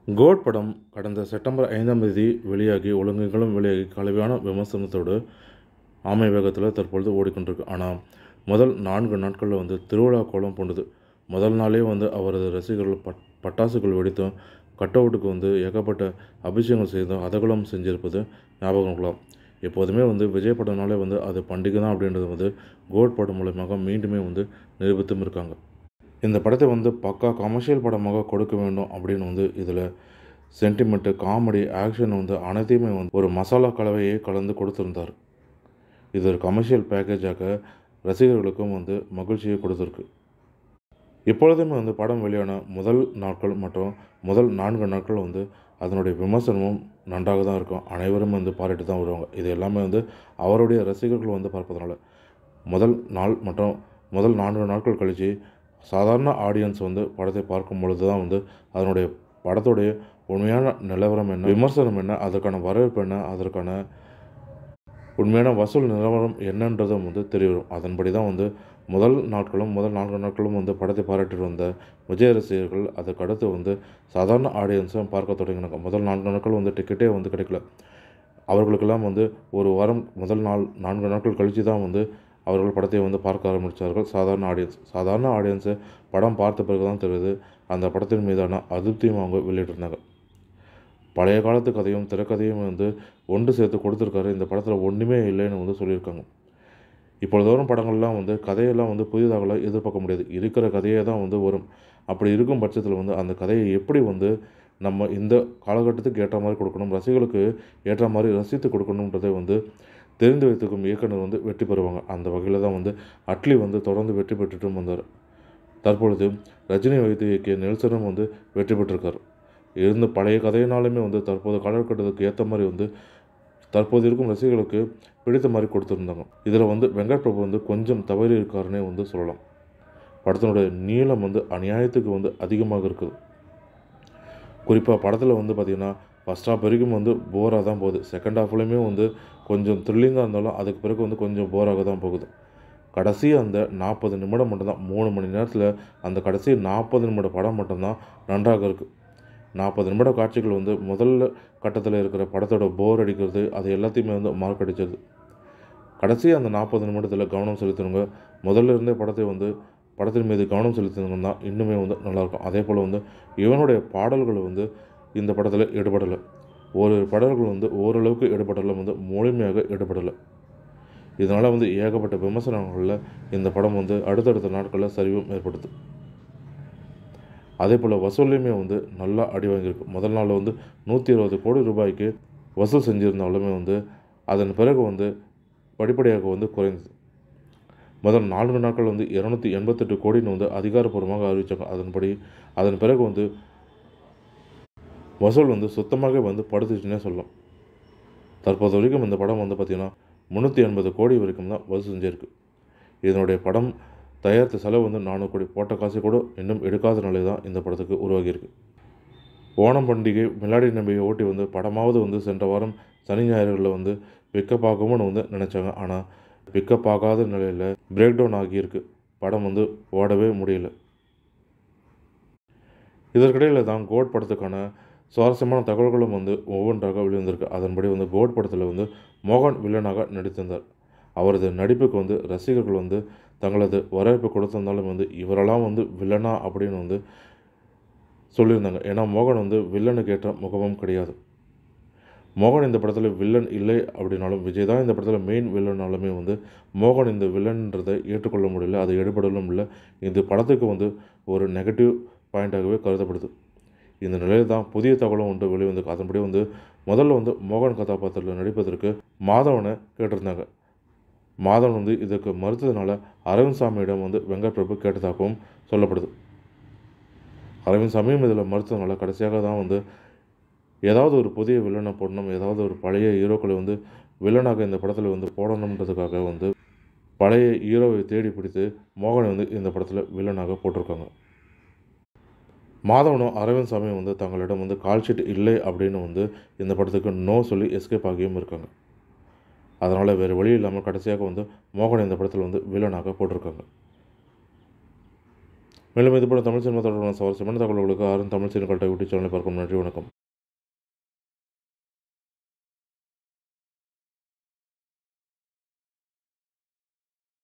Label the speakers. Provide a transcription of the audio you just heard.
Speaker 1: Code படம் கடந்த September 5ஆம் தேதி வெளியாகி ஒழுங்குகளும் வெளியாகி கலவையான விமர்சனத்தோடு ஆமை வேகத்தில் தற்பொழுது ஓடிக்கொண்டிருக்கு. ஆனால் முதல் 4 நாட்களில் வந்து திருவிழா கோலம் பூண்டது. முதல் நாளே வந்து அவரது ரசிகர்கள் பட்டாசுகள் வெடித்தும் கட் அவுட்டுக்கு வந்து ஏகப்பட்ட அபிஷேகம் செய்தும் அதகுலம் செஞ்சிருப்பது ஞாபகம் இருக்கலாம். எப்போதுமே வந்து விஜய் படம்னாலே வந்து அது பண்டிகை தான் அப்படின்றது வந்து கோட் படம் மூலமாக மீண்டுமே வந்து நிரூபித்தும் இருக்காங்க. இந்த படத்தை வந்து பக்கா கமர்ஷியல் படமாக கொடுக்க வேண்டும் அப்படின்னு வந்து இதில் சென்டிமெண்ட்டு, காமெடி, ஆக்ஷன் வந்து அனைத்தையுமே வந்து ஒரு மசாலா கலவையை கலந்து கொடுத்துருந்தார். இது ஒரு கமர்ஷியல் பேக்கேஜாக ரசிகர்களுக்கும் வந்து மகிழ்ச்சியை கொடுத்துருக்கு. எப்பொழுதுமே வந்து படம் வெளியான முதல் நாட்கள் மற்றும் முதல் 4 நாட்கள் வந்து அதனுடைய விமர்சனமும் நன்றாக தான் இருக்கும். அனைவரும் வந்து பாராட்டி தான் வருவாங்க. இது எல்லாமே வந்து அவருடைய ரசிகர்கள் வந்து பார்ப்பதனால முதல் நாள் மற்றும் முதல் 4 நாட்கள் கழித்து சாதாரண ஆடியன்ஸ் வந்து படத்தை பார்க்கும் பொழுது தான் வந்து அதனுடைய படத்துடைய உண்மையான நிலவரம் என்ன, விமர்சனம் என்ன, அதற்கான வரவேற்பு என்ன, அதற்கான உண்மையான வசூல் நிலவரம் என்னன்றதும் வந்து தெரிய வரும். அதன்படி தான் வந்து முதல் 4 நாட்களும் வந்து படத்தை பாராட்டிட்டு வந்த விஜய் ரசிகர்கள் அதுக்கடுத்து வந்து சாதாரண ஆடியன்ஸும் பார்க்க தொடங்கினாங்க. முதல் 4 நாட்கள் வந்து டிக்கெட்டே வந்து கிடைக்கல. அவர்களுக்கெல்லாம் வந்து ஒரு வாரம் முதல் 4 நாட்கள் கழித்து தான் வந்து அவர்கள் படத்தை வந்து பார்க்க ஆரம்பித்தார்கள் சாதாரண ஆடியன்ஸு படம் பார்த்த பிறகு தான் தெரியுது அந்த படத்தின் மீதான அதிருப்தியும் அவங்க வெளியிட்டிருந்தாங்க. பழைய காலத்து கதையும் திரைக்கதையும் வந்து ஒன்று சேர்த்து கொடுத்துருக்காரு. இந்த படத்தில் ஒன்றுமே இல்லைன்னு வந்து சொல்லியிருக்காங்க. இப்பொழுது வரும் படங்கள்லாம் வந்து கதையெல்லாம் வந்து புதிதாகலாம் எதிர்பார்க்க முடியாது. இருக்கிற கதையே தான் வந்து வரும். அப்படி இருக்கும் பட்சத்தில் வந்து அந்த கதையை எப்படி வந்து நம்ம இந்த காலகட்டத்துக்கு ஏற்ற மாதிரி கொடுக்கணும், ரசிகர்களுக்கு ஏற்ற மாதிரி ரசித்து கொடுக்கணுன்றதை வந்து தெரிந்து வைத்திருக்கும் இயக்குனர் வந்து வெற்றி பெறுவாங்க. அந்த வகையில் தான் வந்து அட்லி வந்து தொடர்ந்து வெற்றி பெற்றுட்டும் வந்தார். தற்பொழுது ரஜினி வைத்து இயக்கிய நெல்சனும் வந்து வெற்றி பெற்றிருக்கார். இருந்த பழைய கதையினாலுமே வந்து தற்போது காலகட்டத்துக்கு ஏற்ற மாதிரி வந்து தற்போது இருக்கும் ரசிகர்களுக்கு பிடித்த மாதிரி கொடுத்துருந்தாங்க. இதில் வந்து வெங்கட் பிரபு வந்து கொஞ்சம் தவறி இருக்காருன்னே வந்து சொல்லலாம். படத்தினுடைய நீளம் வந்து அநியாயத்துக்கு வந்து அதிகமாக இருக்குது. குறிப்பாக படத்தில் வந்து பார்த்திங்கன்னா ஃபஸ்ட் ஹாஃப் வரைக்கும் வந்து போராக தான் போகுது. செகண்ட் ஹாஃப்லேயுமே வந்து கொஞ்சம் த்ரில்லிங்காக இருந்தாலும் அதுக்கு பிறகு வந்து கொஞ்சம் போராக தான் போகுது. கடைசி அந்த 40 நிமிடம் மட்டும்தான், 3 மணி நேரத்தில் அந்த கடைசி 40 நிமிட படம் மட்டும்தான் நன்றாக இருக்குது. 40 நிமிட காட்சிகள் வந்து முதல்ல கட்டத்தில் இருக்கிற படத்தோட போர் அடிக்கிறது அது எல்லாத்தையுமே வந்து மார்க் அடித்தது. கடைசி அந்த 40 நிமிடத்தில் கவனம் செலுத்தினவங்க முதல்ல இருந்தே படத்தின் மீது கவனம் செலுத்தினவங்க தான் இன்னுமே வந்து நல்லாயிருக்கும். அதே போல் வந்து இவனுடைய பாடல்கள் வந்து இந்த படத்தில் ஈடுபடலை. ஒரு பாடல்கள் வந்து ஓரளவுக்கு ஈடுபடலை, வந்து முழுமையாக ஈடுபடலை. இதனால் வந்து ஏகப்பட்ட விமர்சனங்களில் இந்த படம் வந்து அடுத்தடுத்த நாட்களில் சரிவும் ஏற்படுது. அதே போல் வசூல்லையுமே வந்து நல்லா அடி வாங்கியிருக்கு. முதல் நாள் வந்து 120 கோடி ரூபாய்க்கு வசூல் செஞ்சுருந்தாலுமே வந்து அதன் பிறகு வந்து படிப்படியாக வந்து குறைந்தது. முதல் 4 நாட்கள் வந்து 288 கோடின்னு வந்து அதிகாரப்பூர்வமாக அறிவித்தாங்க. அதன் பிறகு வந்து வசூல் வந்து சுத்தமாக வந்து படுத்துச்சுன்னே சொல்லலாம். தற்போது வரைக்கும் இந்த படம் வந்து பார்த்திங்கன்னா 380 கோடி வரைக்கும் தான் வசூல் செஞ்சிருக்கு. இதனுடைய படம் தயாரித்த செலவு வந்து 400 கோடி, போட்ட காசு கூட இன்னும் எடுக்காத நிலை தான் இந்த படத்துக்கு உருவாகியிருக்கு. ஓணம் பண்டிகை மிலாடி நம்பியை ஓட்டி வந்து படமாவது வந்து சென்ற வாரம் சனி ஞாயிறுகளில் வந்து பிக்கப் ஆகும்னு வந்து நினச்சாங்க. ஆனால் பிக்கப் ஆகாத நிலையில் பிரேக் டவுன் ஆகியிருக்கு. படம் வந்து ஓடவே முடியல. இதற்கிடையில் தான் கோட் படத்துக்கான சுவாரஸ்யமான தகவல்களும் வந்து ஒவ்வொன்றாக வெளிவந்திருக்கு. அதன்படி வந்து கோட் படத்தில் வந்து மோகன் வில்லனாக நடித்திருந்தார். அவரது நடிப்புக்கு வந்து ரசிகர்கள் வந்து தங்களது வரவேற்பு கொடுத்திருந்தாலும் வந்து இவரெல்லாம் வந்து வில்லனா அப்படின்னு வந்து சொல்லியிருந்தாங்க. ஏன்னா மோகன் வந்து வில்லனுக்கு ஏற்ற முகமும் கிடையாது. மோகன் இந்த படத்தில் வில்லன் இல்லை அப்படின்னாலும் விஜய் தான் இந்த படத்தில் மெயின் வில்லனாலுமே வந்து மோகன் இந்த வில்லன்றதை ஏற்றுக்கொள்ள முடியல, அது எடுபடலும் இல்லை. இந்த படத்துக்கு வந்து ஒரு நெகட்டிவ் பாயிண்டாகவே கருதப்படுது. இந்த நிலையில் தான் புதிய தகவலும் ஒன்று வெளிவந்திருக்கு. அதன்படி வந்து முதல்ல வந்து மோகன் கதாபாத்திரத்தில் நடிப்பதற்கு மாதவனை கேட்டிருந்தாங்க. மாதவன் வந்து இதுக்கு மறுத்ததுனால அரவிந்த் சாமியிடம் வந்து வெங்கட் பிரபு கேட்டதாகவும் சொல்லப்படுது. அரவிந்த் சாமியும் இதில் மறுத்ததுனால கடைசியாக தான் வந்து ஏதாவது ஒரு புதிய வில்லனை போடணும், ஏதாவது ஒரு பழைய ஹீரோக்களை வந்து வில்லனாக இந்த படத்தில் வந்து போடணுன்றதுக்காக வந்து பழைய ஹீரோவை தேடி பிடித்து மோகனை வந்து இந்த படத்தில் வில்லனாக போட்டிருக்காங்க. மாதவனும் அரவிந்த் சாமியும் வந்து தங்களிடம் வந்து கால்ஷீட் இல்லை அப்படின்னு வந்து இந்த படத்துக்கு நோ சொல்லி எஸ்கேப் ஆகியும் இருக்காங்க. அதனால் வேறு வழி இல்லாமல் கடைசியாக வந்து மோகன் இந்த படத்தில் வந்து வில்லனாக போட்டிருக்காங்க. மேலும் இதுபோல தமிழ் சினிமா தொடர்பான சுவாரஸ்யமான தகவல்களுக்கு ஆறும் தமிழ் சினிமா யூடியூப் சேனலை பார்க்கும். நன்றி, வணக்கம்.